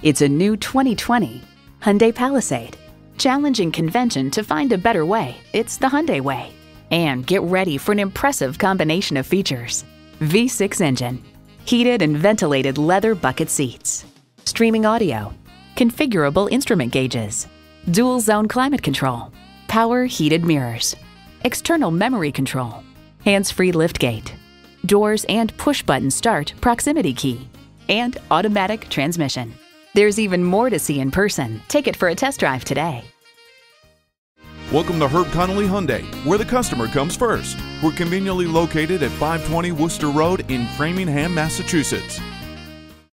It's a new 2020 Hyundai Palisade. Challenging convention to find a better way, it's the Hyundai way. And get ready for an impressive combination of features. V6 engine, heated and ventilated leather bucket seats, streaming audio, configurable instrument gauges, dual zone climate control, power heated mirrors, external memory control, hands-free liftgate, doors and push-button start proximity key, and automatic transmission. There's even more to see in person. Take it for a test drive today. Welcome to Herb Connolly Hyundai, where the customer comes first. We're conveniently located at 520 Worcester Road in Framingham, Massachusetts.